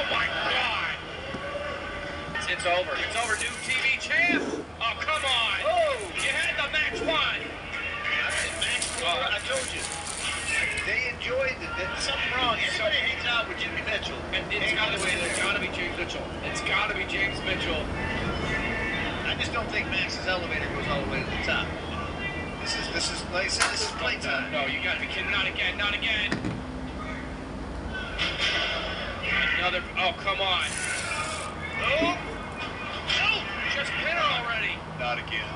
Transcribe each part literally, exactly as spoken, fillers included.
my God! It's, it's over. It's over, new T V champ. Oh, come on. Oh, you had the match won. I said match won. I told you. They enjoyed it. There's something wrong. Everybody hangs out with Jimmy Mitchell. And it's got to be. It's got to be James Mitchell. It's got to be James Mitchell. I just don't think Max's elevator goes all the way to the top. This is this is like I said, this is playtime. No, you got to be kidding. Not again. Not again. Another. Oh, come on. Oh. No. Just winner already. Not again.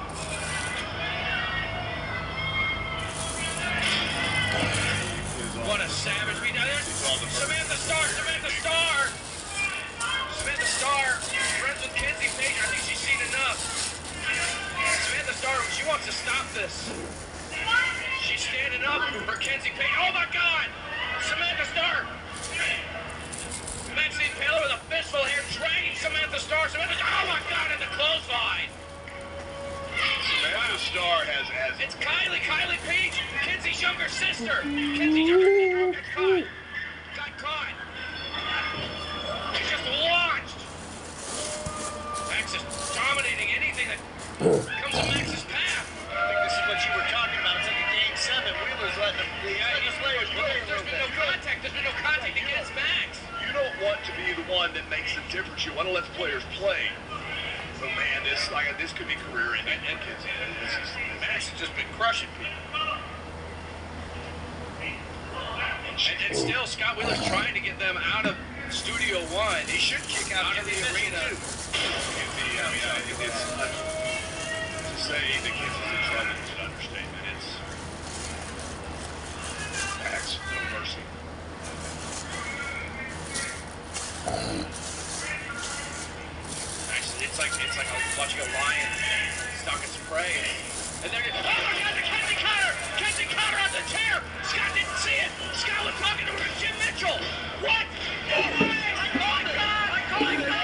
What a savage beat. Samantha Starr, Samantha Starr. Samantha Starr, friends with Kenzie Page. I think she's seen enough. Samantha Starr, she wants to stop this. She's standing up for Kenzie Page. Oh my God! Samantha Starr. Maxine Taylor with a fistful here, dragging Samantha Starr. Samantha Starr, oh my God, in the clothesline. Samantha Starr has, has... It's Kylie, Kylie Page, Kenzie's younger sister. Kenzie's younger sister got caught. Got caught. She just launched. Max is dominating anything that comes to Max's path. I think this is what you were talking about. It's like a game seven. Wheeler's letting them... The, Yeah, the players play. There's been no contact. There's been no contact against Max. You don't want to be the one that makes the difference. You want to let the players play. So man, this like this could be career ending. And kids, this is Max has just been crushing people. And, and still, Scott Wheeler's trying to get them out of Studio One. He should kick out, out of the arena. Too. The, I mean, I, it's uh, to say the kids is in trouble is an understatement. It's Max, no mercy. It's like it's like watching a lion stuck its prey. And there, oh my God, the Kenzie Carter! Kenzie Carter on the chair! Scott didn't see it! Scott was talking to Jim Mitchell! What? Oh my God! I call it God!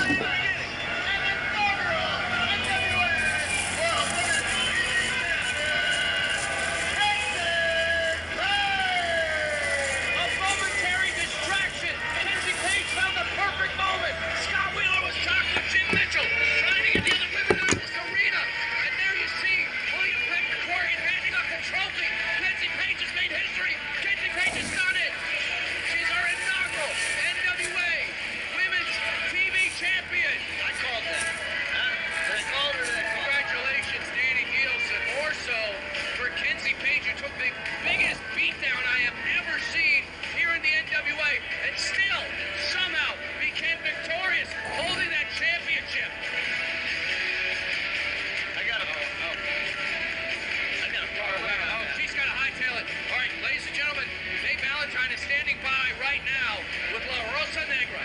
A momentary distraction! Kenzie Page found the perfect moment! Scott Wheeler was talking to Jim Mitchell, trying to get the other women out of this arena. And there you see William Peck Victorian handing up the trophy. Kenzie Page has made history. Kenzie Page has done it. She's our inaugural N W A Women's T V Champion. I called that. Huh? They called her that. Congratulations, Danny Nielsen. More so for Kenzie Page, who took the biggest beatdown I have ever seen here in the N W A, and still somehow became victorious, holding that championship. I got a. Oh, oh. I got a far away. Oh, she's got to hightail it. All right, ladies and gentlemen, Dave Valentine is standing by right now with La Rosa Negra.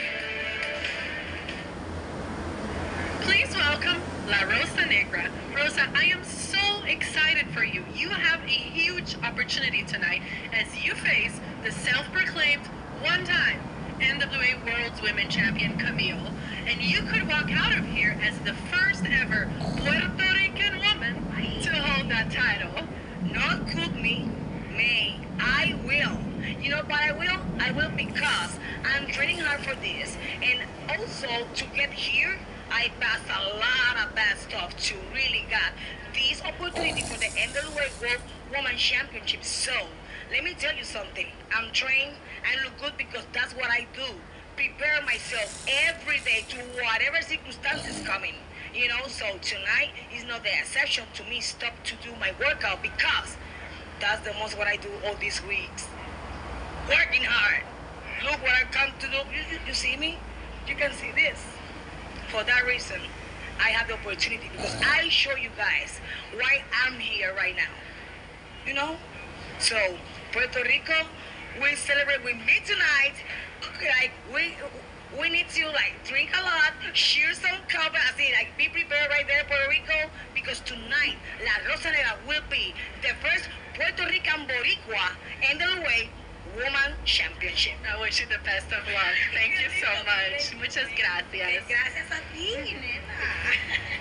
Please welcome La Rosa Negra. Rosa, I am so excited for you. You have a huge opportunity tonight as you face the self-proclaimed one-time N W A World's Women Champion Camille, and you could walk out of here as the first ever Puerto Rican woman to hold that title. Not cook me, may I will. You know, but I will, I will because I'm training hard for this, and also to get here, I passed a lot of bad stuff to really got this opportunity for the N W A World Women Championship. So let me tell you something. I'm trained and look good because that's what I do. Prepare myself every day to whatever circumstances coming. You know, so tonight is not the exception to me stop to do my workout because that's the most what I do all these weeks. Working hard. Look what I come to do. You, you, you see me? You can see this. For that reason, I have the opportunity because I show you guys why I'm here right now. You know? So, Puerto Rico will celebrate with me tonight. Like, we we need to, like, drink a lot, share some cup, I see, like, be prepared right there, Puerto Rico, because tonight, La Rosa Negra will be the first Puerto Rican Boricua N W A Woman Championship. I wish you the best of luck. Thank you so much. Muchas gracias. Gracias a ti, nena.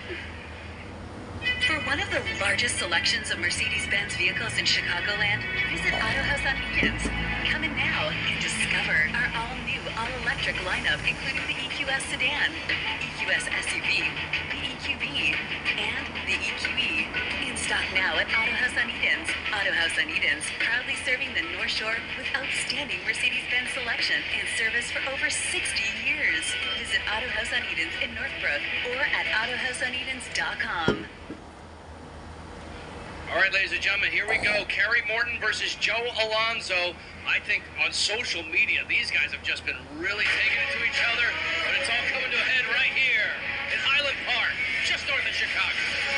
For one of the largest selections of Mercedes-Benz vehicles in Chicagoland, visit Auto House on Higgins. Come in now and discover our all-new all-electric lineup, including the E Q S sedan, E Q S S U V, the E Q B, and the E Q E. In stock now at Auto House on Edens. Auto House on Edens, proudly serving the North Shore with outstanding Mercedes-Benz selection and service for over sixty years. Visit Auto House on Edens in Northbrook or at auto house on edens dot com. All right, ladies and gentlemen, here we go. Kerry Morton versus Joe Alonzo. I think on social media, these guys have just been really taking it to each other, but it's all coming to a head right here in Highland Park, just north of Chicago.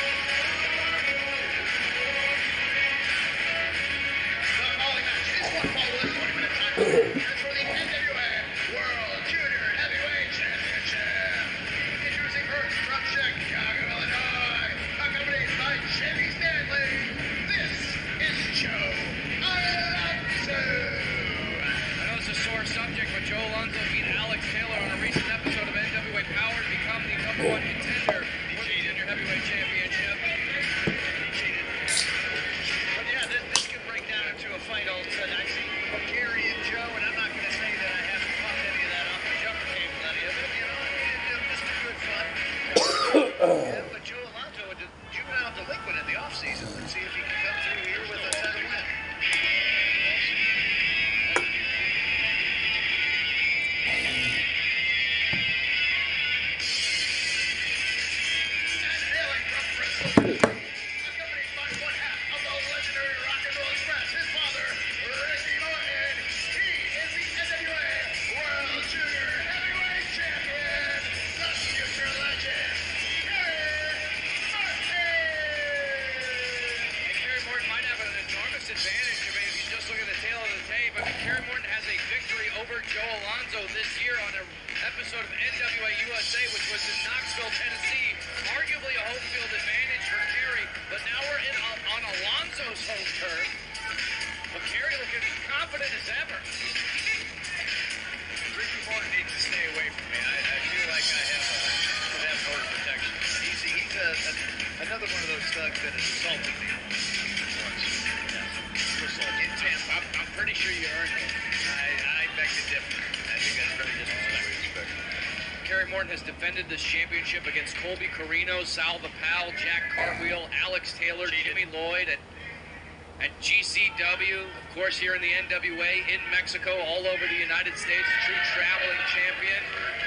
The following match is one fall with a twenty minute time limit. It's for the N W A World Junior Heavyweight Championship. Introducing first from Chicago, Illinois, accompanied by Jimmy Stanley. This is Joe Alonzo. I know it's a sore subject, but Joe Alonzo beat Alex Taylor on a recent episode of N W A Power to become the number one contender for the Junior Heavyweight Championship. But yeah, this, this could break down into a fight all of a sudden. I see Kerry and Joe, and I'm not going to say that I haven't caught any of that off the jumper table, any of it. You know, it, it, this is good fun. Yeah, but Joe Alonzo, a juvenile delinquent in the offseason. Let's see if he can come through here with a title win. And hailing from Bristol, accompanied by one half of the legendary Rock and Roll Express, his father, Ricky Morton. He is the N W A World Junior Heavyweight Champion, the future legend, Kerry Morton. And Kerry Morton might have an enormous advantage. I mean, if you just look at the tail of the tape, I mean, Kerry Morton has a victory over Joe Alonzo this year on an episode of N W A U S A, which was in Knoxville, Tennessee. Arguably a home field advantage for Kerry, but now we're in on Alonzo's home turf. But Kerry looking confident as ever. Ricky Morton needs to stay away from me. I, I feel like I have a, could have order protection. He's, he's a, a, another one of those thugs that has assaulted me once. Yeah. You assaulted me. Intense. I'm, I'm pretty sure you earned it. I, I beg to differ. I think that's very disrespectful. Kerry Morton has defended this championship against Colby Carino, Sal the Pal, Jack Cartwheel, Alex Taylor, Jimmy Lloyd at, at G C W, of course here in the N W A, in Mexico, all over the United States, a true traveling champion.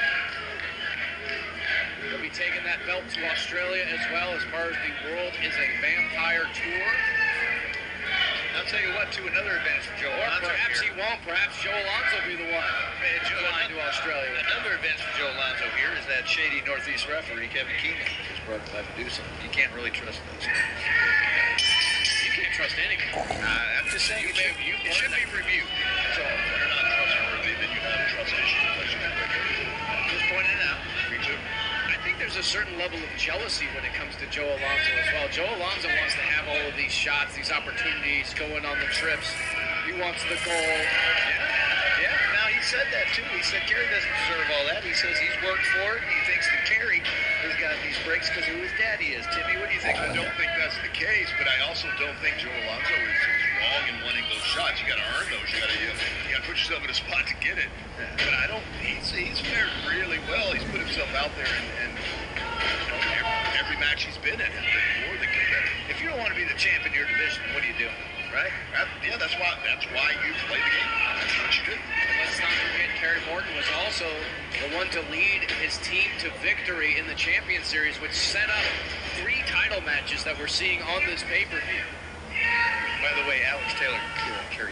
He'll be taking that belt to Australia as well as far as the World is a Vampire Tour. I'll tell you what, to another advantage for Joe Or Alonzo perhaps he here. won't. Perhaps Joe Alonzo will be the one Man, Joe, flying to Australia. Another advantage for Joe Alonzo here is that shady Northeast referee, Kevin Keenan, who's brought by Medusa. You can't really trust those guys. You can't trust anyone. Uh, I'm just saying, You it may- should, you it should be learned reviewed. That's all. If they're not trustworthy, then you have a trust issue. Just pointing it out. Me too. I think there's a certain level of jealousy when it comes to Joe Alonzo as well. Joe Alonzo wants to have all of these shots, these opportunities, going on the trips. He wants the goal. Yeah. Yeah. Now, he said that too. He said Kerry doesn't deserve all that. He says he's worked for it. And he thinks that Kerry has got these breaks because of who his daddy is. Timmy, what do you think I about don't that? think that's the case, but I also don't think Joe Alonzo is, is wrong in wanting those shots. You got to earn those. You got to you, you got to put yourself in a spot to get it. But I don't. He's he's fared really well. He's put himself out there, and, and you know, every, every match he's been in has been more than competitive. If you don't want to be the champ in your division, what are you doing? Right? That, yeah, that's why that's why you play the game. That's what you do. And let's not forget, Kerry Morton was also the one to lead his team to victory in the Champion Series, which set up three title matches that we're seeing on this pay-per-view. By the way, Alex Taylor killed Kerry.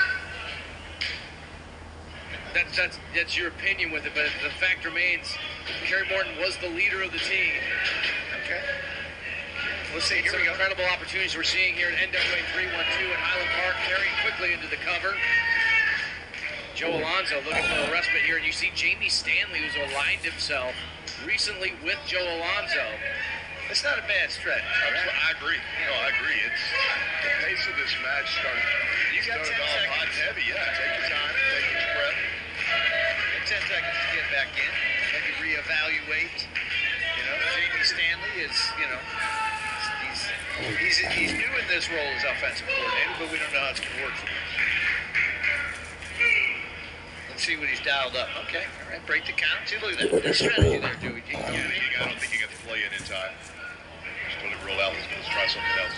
That's, that's, that's your opinion with it, but the fact remains, Kerry Morton was the leader of the team. Okay. Let's see. Here Some we go. incredible opportunities we're seeing here at N W A three one two in Highland Park. Kerry quickly into the cover. Joe Alonzo looking for a respite here, and you see Jamie Stanley, who's aligned himself recently with Joe Alonzo. It's not a bad stretch. I agree. No, I agree. It's the pace of this match started. You got started ten off hot seconds. and heavy. Yeah, take your time, take your breath. And ten seconds to get back in. Maybe reevaluate. You know, Jamie Stanley is, you know, he's he's he's new in this role as offensive coordinator, but we don't know how it's going to work for him. Let's see what he's dialed up. Okay, all right, break the count. See, look at that. Good strategy there, Joey G. Yeah, he, I don't think he got the play in in time. Just let it roll out. Let's, let's try something else.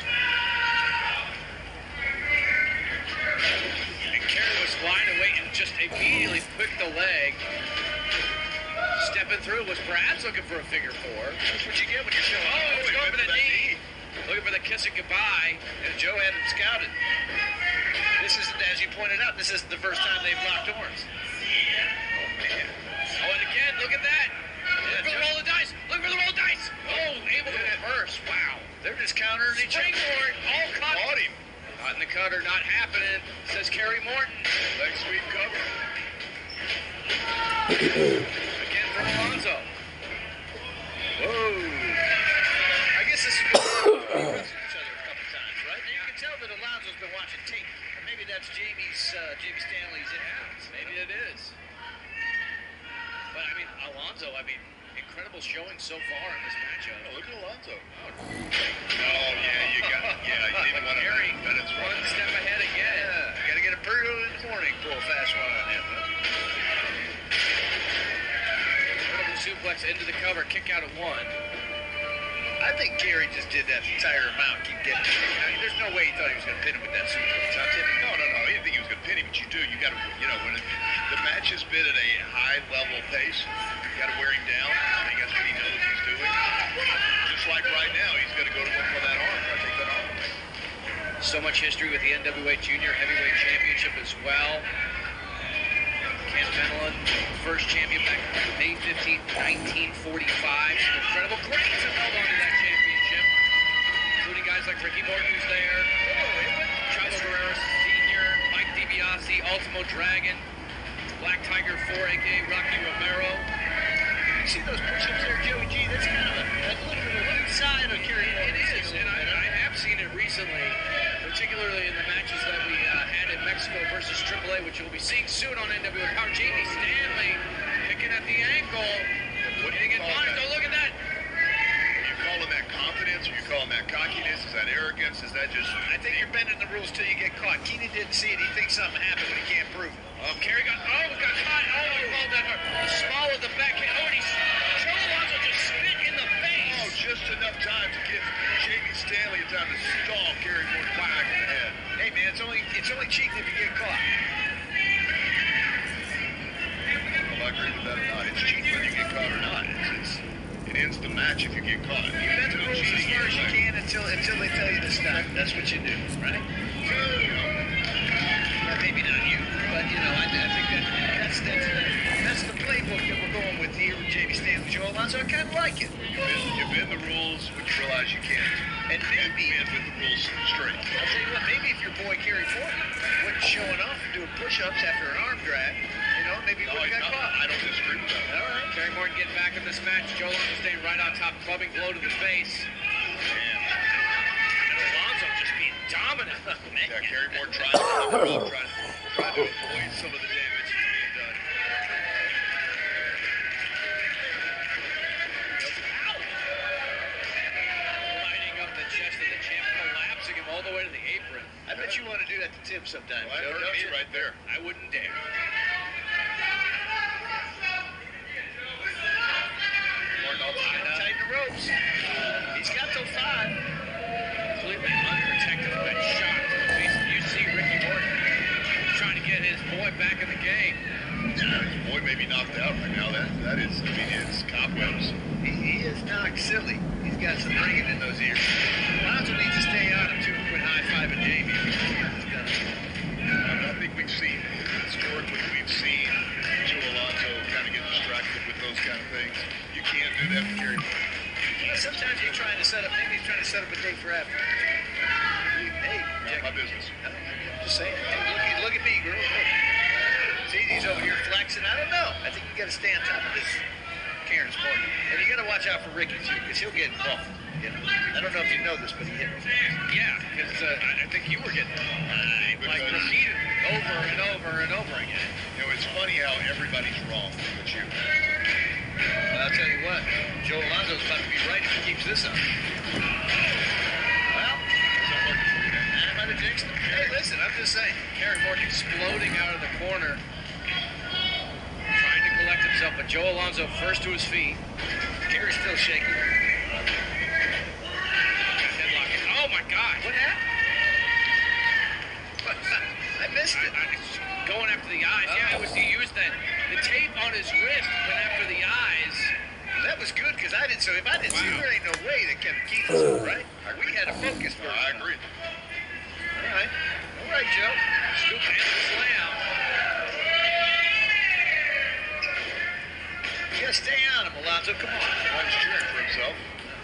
And Kerry was flying away and just immediately picked the leg. Stepping through was perhaps looking for a figure four. That's what you get when you're showing. Oh, it's he going went for the knee. Looking for the kiss of goodbye. And Joe had him scouted. This is, as you pointed out, this isn't the first time they've locked horns. Oh, man. Oh, and again, look at that. Look for the roll of dice. Look for the roll of dice. Oh, able to reverse. Wow. They're just countering each other. Springboard. All caught. Caught him. Not in the cutter. Not happening, says Kerry Morton. Leg sweep cover. Again from Alonzo. Whoa. I guess this is good. We've seen each other a couple times, right? And you can tell that Alonzo's been watching tape. Or maybe that's Jamie's, uh, Jamie Stanley's influence. Maybe it is. But, I mean, Alonzo, I mean, incredible showing so far in this matchup. Oh, look at Alonzo. Oh, yeah, you got it. Yeah, you didn't want to Kerry, that it's one step ahead again. Yeah, you got to get a pretty early in the morning. Pull a fast one on him. Incredible suplex into the cover, kick out at one. I think Kerry just did that the entire amount. Keep getting. I mean, there's no way he thought he was going to pin him with that suplex. I'll tell you. No, no, no. He didn't think he was going to pin him, but you do. You got to, you know, when it, the match has been at a high level pace, you got to wear him down. I think that's what he knows he's doing. Just like right now, he's going to go to look for that arm. Try to take that arm away. So much history with the N W A Junior Heavyweight Championship as well. Ken Fenelon, first champion back May fifteenth, nineteen forty-five. Some incredible greats have held on to that championship, including guys like Ricky Morton, who's there, Chavo Guerrero Senior, Mike DiBiase, Ultimo Dragon, Black Tiger four, a k a. Rocky Romero. You see those push-ups there, Joey G? That's kind of a, a little bit of one side of Kerry. It is, and I, I have seen it recently, particularly in the matches that we uh, had in Mexico versus Triple A, which you'll be seeing soon on N W A Power. Jamie Stanley picking at the ankle, getting advised. Oh, look at that. Are you calling that confidence? Are you calling that cockiness? Is that arrogance? Is that just... I think you're bending the rules till you get caught. Keenan didn't see it. He thinks something happened, but he can't prove it. Oh, Kerry got, oh, got caught. Oh, he rolled that hard. The small of the backhand. Oh, and he's, Joe Alonzo just spit in the face. Oh, just enough time to give Jamie Stanley a time to stall Kerry Morton back in the head. Hey, man, it's only it's only cheating if you get caught. Well, I agree with that or not. It's cheating whether you get caught or not. It's, it's, it ends the match if you get caught. You bend the rules as far as you can until until they tell you to stop. That's what you do, right? Well, maybe not you, but you know, I, I think that that's that's that's the playbook that we're going with here with Jamie Stanley, Joe Alonzo. I kind of like it. You bend, you bend the rules when you realize you can't. And maybe, bend with the rules straight. I'll tell you what, maybe if your boy Kerry Morton wasn't showing off and doing push-ups after an arm drag, you know, maybe he No, wouldn't he's have got not, caught. I don't disagree with that. All right. Kerry Morton getting back in this match. Joe Alonzo staying right on top, clubbing blow to the face. And Alonzo just being dominant. Man. Yeah, Kerry Morton trying to, trying, trying to avoid some of the damage that's being done. Lighting up the chest of the champ, collapsing him all the way to the apron. I bet you want to do that to Tim sometime, Well, that Joe, hurt don't me you? right there. I wouldn't dare. Morton all tied up. Tighten the ropes. He's got till five. Completely unprotected, but shocked. You see Ricky Morton trying to get his boy back in the game. Yeah, his boy may be knocked out right now. That that is, I mean, it's cobwebs. He, he is knocked silly. He's got some ringing in those ears. Alonzo needs to stay on him too. Quit high-fiving Jamie. I think we've seen, historically, we've seen Joe Alonzo kind of get distracted with those kind of things. You can't do that with Kerry Morton. Well, sometimes he's trying to set up, maybe he's trying to set up a date for after. Hey, Not my business. I'm just saying. Hey, look, look at me, girl. Look. See, he's over here flexing. I don't know. I think you got to stay on top of this Karen's morning. And you got to watch out for Ricky, too, because he'll get involved. You know? I don't know if you know this, but he hit me. Yeah, because uh, I I think you were getting uh, like repeated over and over and over again. You know, it's funny how everybody's wrong but you. Well, I'll tell you what. Joe Alonzo's about to be right if he keeps this up. Well, I might have jinxed him. Hey, listen, I'm just saying. Kerry Morton exploding out of the corner. But Joe Alonzo first to his feet. Kerry's still shaking. Headlock. Oh my God. What happened? I missed it. I, I, going after the eyes. Oh. Yeah, it was he used that the tape on his wrist went after the eyes. That was good because I didn't. So if I didn't see, Wow. there ain't no way that Kevin Keith was right. We had a focus. No, I agree. All right, all right, Joe. Scoop and the slam. You gotta stay on him, Alonzo. Come on. Well, he's cheering for himself.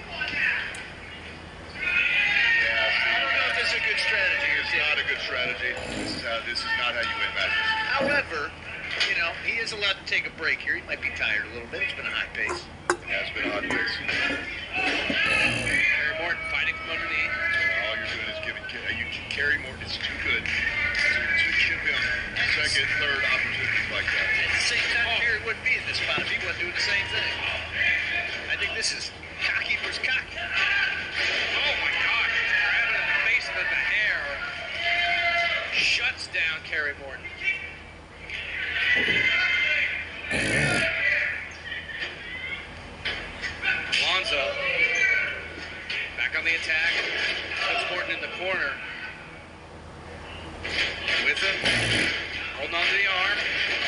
Yeah, I don't know if this is a good strategy or it's not a good strategy. This is how. This is not how you win matches. However, you know, he is allowed to take a break here. He might be tired a little bit. It's been a high pace. Yeah, it's been a hot pace. Kerry Morton fighting from underneath. All you're doing is giving Ke- you Kerry Morton. It's too good to, to give him second, third opportunities like that. At the same time, Kerry wouldn't be in this spot if he wasn't doing the same thing. I think this is cocky versus cocky. Oh my God! Grabbing in the face of it, the hair. Shuts down Kerry Morton. Alonzo back on the attack. Puts Morton in the corner. With him. Holding on to the arm.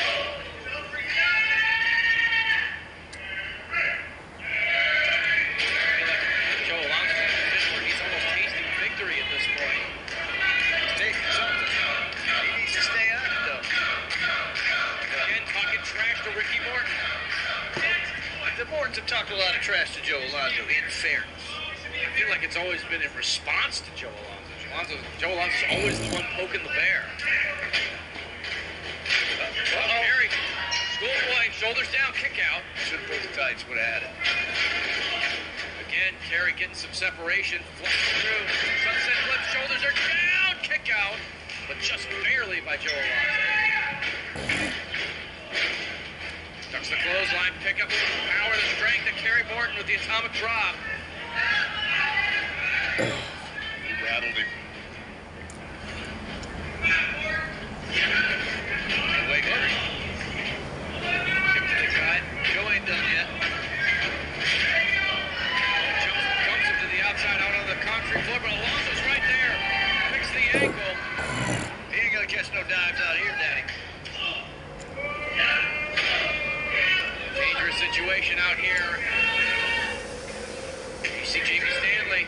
I feel like Joe Alonzo's in a position where he's almost tasting victory at this point. He's taking something. He needs to stay on it, though. Again, talking trash to Ricky Morton. The Mortons have talked a lot of trash to Joe Alonzo, in fairness. I feel like it's always been in response to Joe Alonzo. Alonzo Joe Alonzo's always the one poking the bear. Uh-oh. Kerry, schoolboy, shoulders down, kick out. Should have pulled the tights, would have had it. Again, Kerry getting some separation, flips through. Sunset flip, shoulders are down, kick out, but just barely by Joe Alonzo. Ducks the clothesline, pick up with the power, the strength of Kerry Morton with the atomic drop. He rattled him. Wait, Kerry. Kick to the gut. Joe ain't done yet. Jumps, jumps him to the outside out on the concrete floor, but Alonzo's right there. Picks the ankle. He ain't gonna catch no dives out here, Daddy. Dangerous situation out here. You see Jamie Stanley.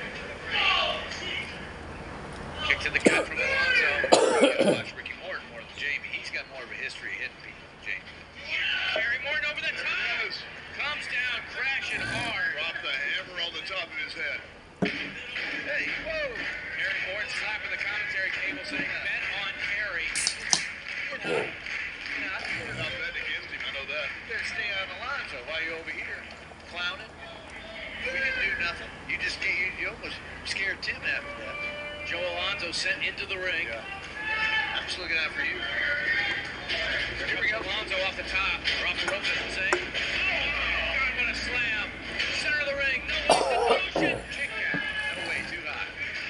Kick to the gut from Alonzo. You gotta watch Ricky Morton more than Jamie. He's got more of a history of hitting people than Jamie. Kerry Morton over the top. Comes down, crashing hard. Dropped the hammer on the top of his head. Hey, whoa! Kerry Morton slapping the commentary table saying, bet on Kerry. You know, you know, I think Not betting against him, I know that. you better stay on Alonzo while you're over here clowning. We didn't do nothing. You just get, you, you almost scared Tim after that. Joe Alonzo sent into the ring. Yeah. I'm just looking out for you. Here we go. Alonzo off the top. Or off the rope, I should say. Oh, God, what a slam. Center of the ring. No substitution. Kick out. No way, too high.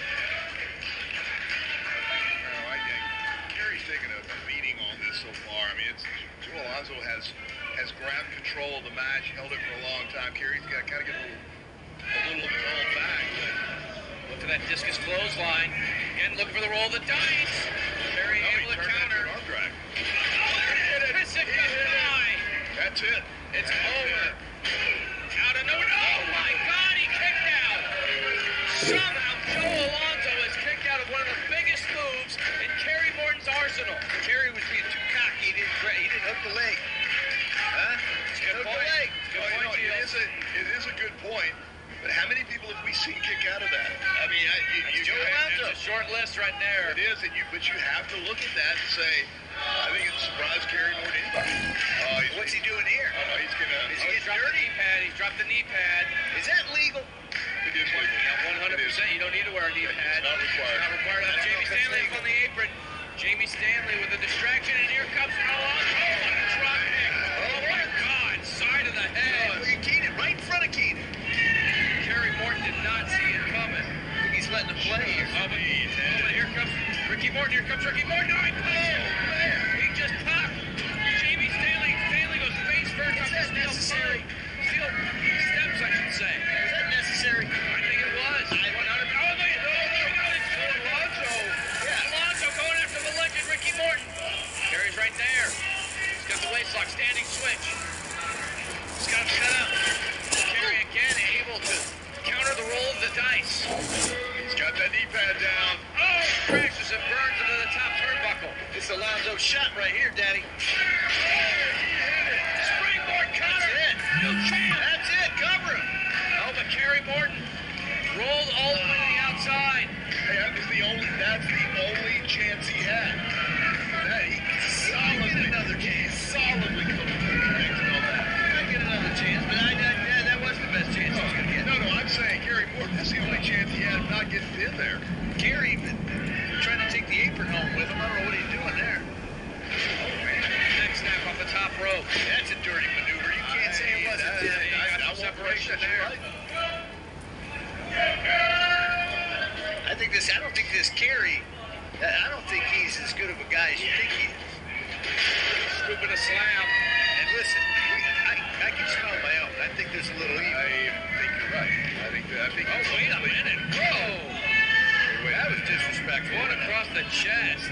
Oh, I think Kerry's taken a beating on this so far. I mean, it's Joe Alonzo has has grabbed control of the match, held it for a long time. Kerry's got to kind of get a little, a little of his own back. Look for that discus clothesline. Again, looking for the roll of the dice. Very Oh, able he to turned that to counter. an arm drag. Physical high. That's it. It's That's over. it. Out of nowhere. Oh my God, he kicked out. Somehow Joe Alonzo has kicked out of one of the biggest moves in Kerry Morton's arsenal. Kerry was being too cocky. He didn't, gra- he didn't hook the leg. Huh? Good Hook point. the leg. Good Well, you point, know, it Gilles. is a it is a good point. But how many people have we seen kick out of that? I mean, I, you, you Joe have- Alonzo. That's a short list right there. It is, and you but you have to look at that and say, I think it's surprised Kerry more than anybody. Oh, he's, What's he doing here? Oh, no, he's gonna. Is Oh, he he's getting dropped the dirty? knee pad. He's dropped the knee pad. Is that legal? It is legal. Yeah, one hundred percent. You don't need to wear a knee Yeah, pad. it's not required. Not required. Uh, I don't know Jamie if it's Stanley legal. up on the apron. Jamie Stanley with a distraction, and here comes Alonzo. Oh, what a drop kick. Oh, my God. Side of the head. Look at Keenan, right in front of Keenan. Kerry Morton did not see it coming. I think he's letting him play here. Oh, but, oh, but here comes Ricky Morton. Here comes Ricky Morton. Oh, man. He just popped. Jamie Stanley. Stanley goes face first on necessary? Steel steps, I should say. Was that necessary? I think it was. I one hundred. Oh, no, no, no, no, it's Alonzo. Yeah. Alonzo going after the legend, Ricky Morton. Carey's right there. He's got the waist lock, standing switch. He's got him set up. Carey again able to counter the roll of the dice. He's got that knee pad down. Oh, crashes and burns into the top turnbuckle. It's Alonzo's shot right here, Daddy. Springboard counter. That's it. New champ. That's it. Cover him. Oh, but Kerry Morton rolled all the way to the outside. Hey, that was the only, that's the only chance he had. That, he solidly, another chance. Solidly covered the legs and all that. I get another chance, but I, I, yeah, that was the best chance he was going to get. No, no, I'm saying Kerry Morton, that's the only chance he had of not getting pinned there. Kerry trying to take the apron home with him. I don't know what he's doing there. Neck snap off the top rope. That's a dirty maneuver. You can't say it wasn't. Hey, Daddy. I- I- I Got won't separation question there. it. I think this. I don't think this Kerry. I don't think he's as good of a guy as you think he is. Scooping a slam. And listen, we, I, I can smell my own. I think there's a little evil. I think you're right. I think that, I think Oh, wait a minute. Whoa. That was disrespectful. One across the chest.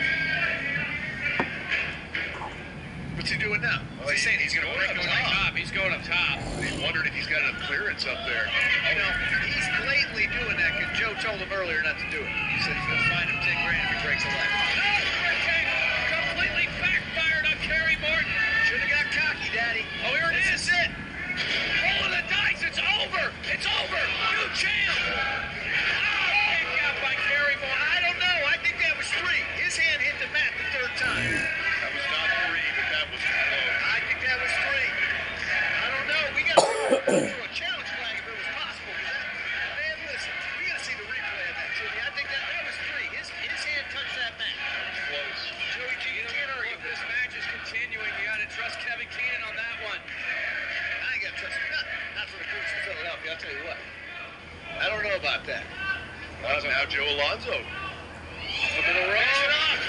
What's he doing now? Well, He's saying he's going to break Going him up off. top. He's going up top. He's wondering if he's got enough clearance up there. You know, he's blatantly doing that because Joe told him earlier not to do it. He said he's going to fine him ten grand if he breaks a leg. Okay. Completely backfired on Kerry Morton. Should have got cocky, Daddy. Oh, here it This is. is it. Roll of the dice. It's over. It's over. New champ. Oh, kick out by Kerry Morton. I don't know. I think that was three. His hand hit the mat the third time. That was not three, but that was close. I think that was three. I don't know. We got to throw a challenge flag if it was possible. 'Cause that, man, listen, we got to see the replay of that, Jimmy. I think that, that was three. His, his hand touched that mat. Close. Joey G, you can't argue If with this this. match is continuing, you got to trust Kevin Keenan on that one. I ain't got to trust him. Not, not for the Boots in Philadelphia, I'll tell you what. I don't know about that. Uh, now Joe Alonzo. Look at the roll. Finish it off.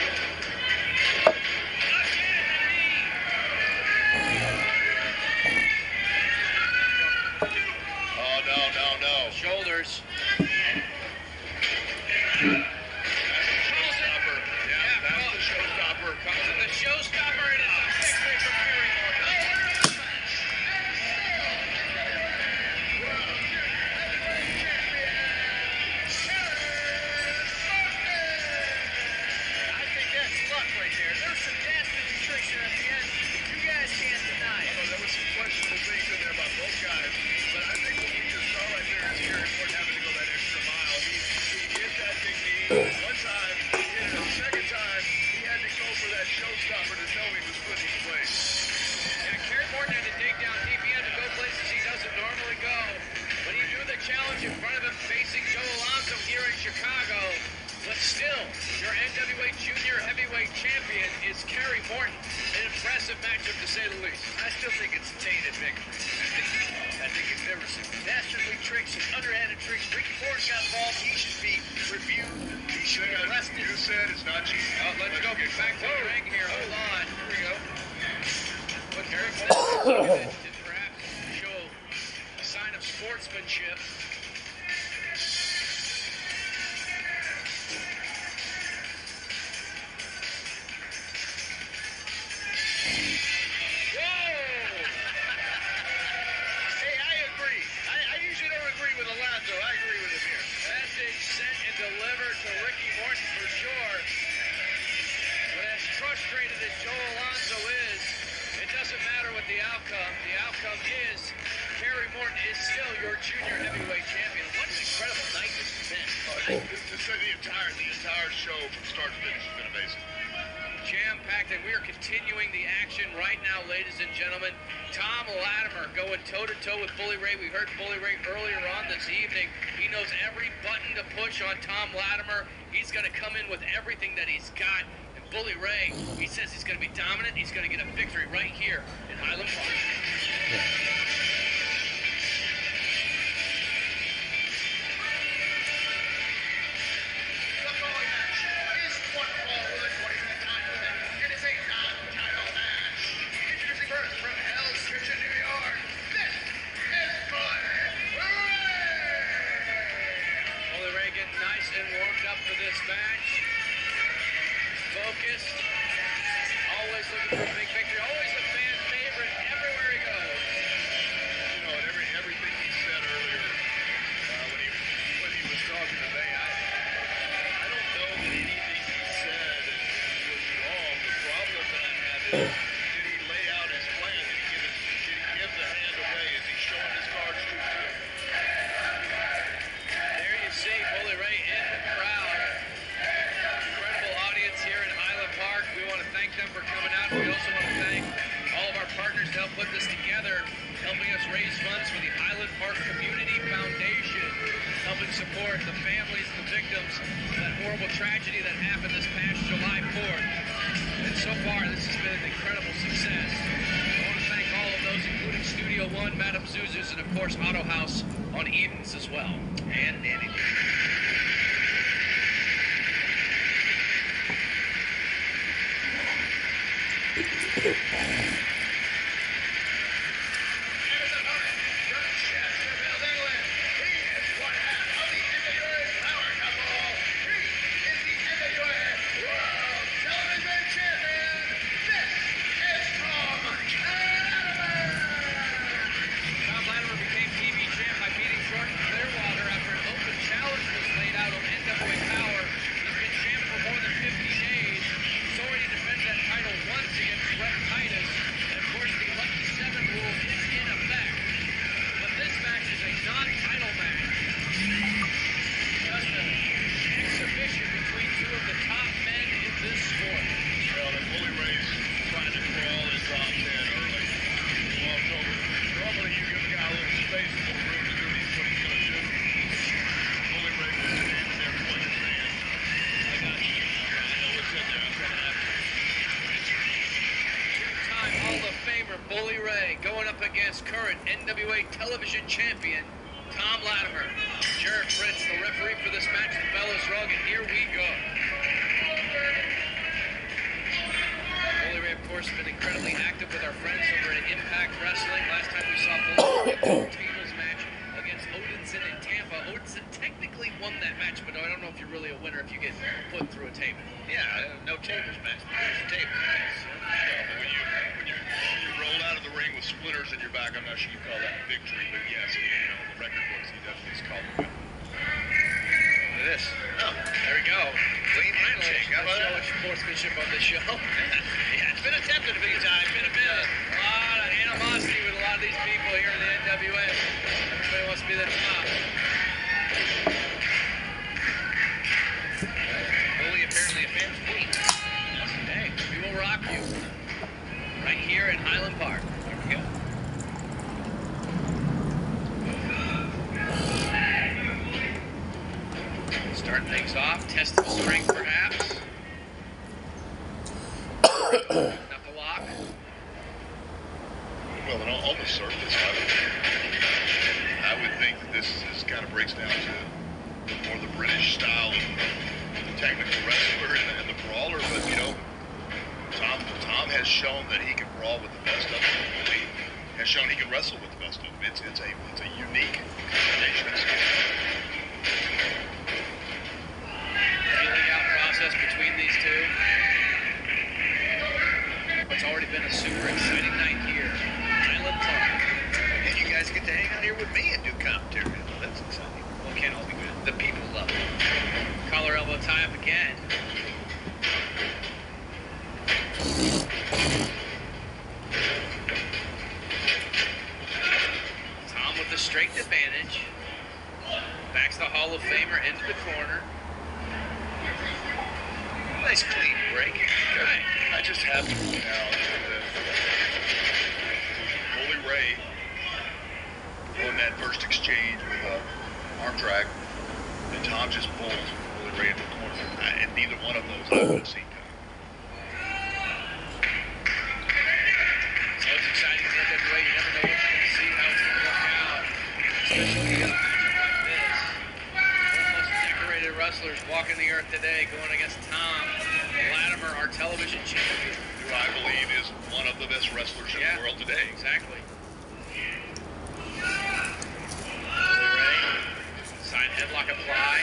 Oh, no, no, no. Shoulders. Showstopper. Yeah, that's the showstopper. Comes in the showstopper, and it's a victory for Kerry Morton. I think that's luck right there. There's some dastardly tricks here at the end. You guys can't deny it. There were some questionable things in there about both guys, but I think what we just saw right there is Kerry Morton having to go that extra mile. He, he hit that big knee one time, he hit it a second time. He had to go for that showstopper to tell me he was putting in place. Yeah, Kerry Morton had to dig down deep. He had to go places he doesn't normally go. But he knew the challenge in front of him facing Joe Alonzo here in Chicago. But still, your N W A Junior Heavyweight Champion is Kerry Morton. An impressive matchup to say the least. I still think it's a tainted victory. I think, I think if there were some dastardly tricks and underhanded tricks, Ricky Morton got involved, he should be reviewed. He should be arrested. You said it's not cheating. Oh, let's go get back to the ring here. Hold on. Here we go. But Kerry Morton to perhaps show a sign of sportsmanship. Hey, I agree. I, I usually don't agree with Alonzo. I agree with him here. Message sent and delivered to Ricky Morton for sure. But as frustrated as Joe Alonzo is, it doesn't matter what the outcome. The outcome is Kerry Morton is still your junior heavyweight champion. What an incredible night this has been. Uh, this, this, the entire, the entire show from start to finish has been amazing. Jam-packed, and we are continuing the action right now, ladies and gentlemen. Tom Latimer going toe-to-toe with Bully Ray. We heard Bully Ray earlier on this evening. He knows every button to push on Tom Latimer. He's going to come in with everything that he's got. And Bully Ray, he says he's going to be dominant. He's going to get a victory right here in Highland Park. The following match is one fall with a twenty minute time limit. It is a non-title match. Introducing first from Hell's Kitchen, New York, one, Madame Zuzu's, and of course Auto House on Edens as well. And Nanny. Tom Latimer became T V champ by beating Jordan Clearwater after an open challenge was laid out on N W A Power. He's been champ for more than fifty days. He's already defended that title once against Brett Titus. And of course, the Lucky Seven rule is in effect. But this match is a non-title match. Just an exhibition between two of the top men in this sport. Well, the Bully Ray's trying to crawl in top ten early. Walked over. Normally you give a guy a little space and more room to do what he's what he's going to do. Bully Ray was standing there pointing his hand. I got you. I know what's in there. I'm coming after you. Two-time Hall of Famer Bully Ray going up against current N W A television champion Tom Latimer. Jared Fritz, the referee for this match, the bell is rung, and here we go. Bully Ray, of course, has been incredibly active with our friends over at Impact Wrestling. Last time we saw Bully Ray in a tables match against Odinson in Tampa. Odinson technically won that match, but I don't know if you're really a winner if you get put through a table. Yeah, uh, no tables match. There's a table match. Yeah, but when you, when, you, when you roll out of the ring with splinters in your back, I'm not sure you call that a victory, but yes, you know, the record books, he definitely is called a win. Look at this. Oh, There we go. clean handshake. How about So that? much sportsmanship on this show. Yeah, it's been attempted a few times. Been a bit of a lot of animosity with a lot of these people here in the N W A. Everybody wants to be the top. Bully apparently a fan's queen. Hey, we will rock you. Right here in Highland Park. There we go. Start things off. Test of strength, perhaps. Knuckle lock. Well, and on, on the surface, I would, I would think that this is kind of breaks down to more the British style of the technical wrestler and, and the brawler. But you know, Tom Tom has shown that he can brawl with the best of them. He has shown he can wrestle with the best of them. It's it's a it's a unique combination of skills. Feeling out process between these two. It's already been a super exciting night here. Highland Park. And you guys get to hang out here with me and do commentary. Well, that's exciting. Well, it can't all be good. The people love it. Collar elbow tie up again. Tom with the strength advantage. Backs the Hall of Famer into the corner. Nice clean break. Right. I just have to point out that Bully Ray won that first exchange with uh, arm drag, and Tom just pulled Bully Ray into the corner. I, and neither one of those I would have seen coming. So it's exciting for N W A. You never know what you're going to see, how it's going to work out. Especially in a matchup like this. One of the most decorated wrestlers walking the earth today going against Tom Latimer, our television champion. Who I believe is one of the best wrestlers in Yeah, the world today. exactly. Bully Ray, side headlock apply.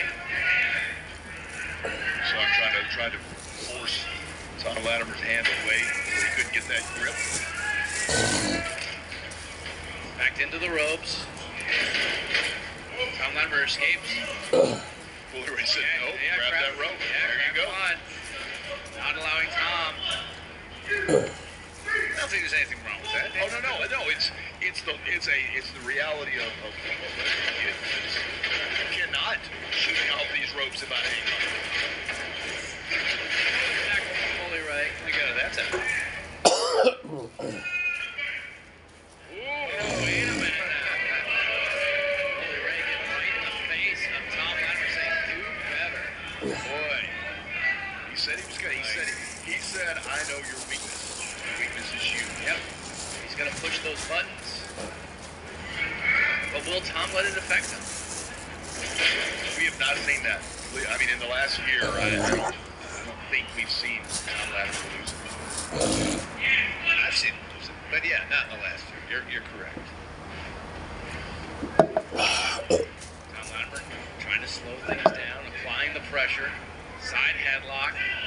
So I'm trying to trying to force Tom Latimer's hand away where he couldn't get that grip. Backed into the ropes. Tom Latimer escapes. Bully Ray said, Yeah, no, yeah, grab grab- that rope. Yeah, there you grab go. on. Not allowing Tom. I don't think there's anything wrong with that. Oh no no no! It's it's the it's a it's the reality of of, of what wrestling is. It's, you cannot shoot me off these ropes if I hang on. Back from Bully Ray. We got to that time. Ooh, wait a minute now. Bully Ray getting right in the face of Tom Latimer saying, do better. Boy, he said he was gonna. He said he said I know your weakness. Your weakness is you. Yep. He's going to push those buttons. will Tom let it affect him? We have not seen that. I mean, in the last year, I, I, don't, I don't think we've seen Tom Latimer lose it. I've seen him lose it, but yeah, not in the last year. You're, you're correct. Tom Latimer trying to slow things down, applying the pressure. Side headlock.